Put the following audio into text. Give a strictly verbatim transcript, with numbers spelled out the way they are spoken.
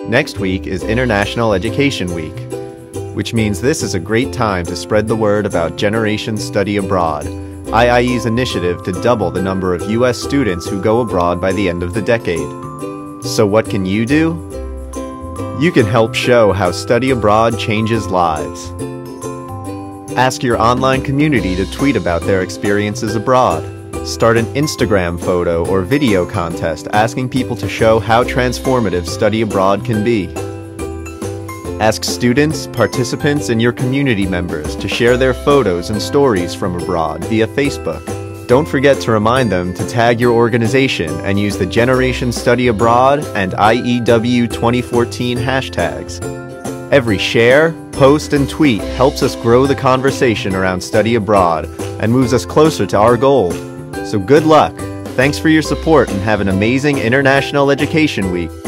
Next week is International Education Week, which means this is a great time to spread the word about Generation Study Abroad, I I E's initiative to double the number of U S students who go abroad by the end of the decade. So what can you do? You can help show how study abroad changes lives. Ask your online community to tweet about their experiences abroad. Start an Instagram photo or video contest asking people to show how transformative study abroad can be. Ask students, participants, and your community members to share their photos and stories from abroad via Facebook. Don't forget to remind them to tag your organization and use the Generation Study Abroad and I E W twenty fourteen hashtags. Every share, post, and tweet helps us grow the conversation around study abroad and moves us closer to our goal. So good luck, thanks for your support, and have an amazing International Education Week.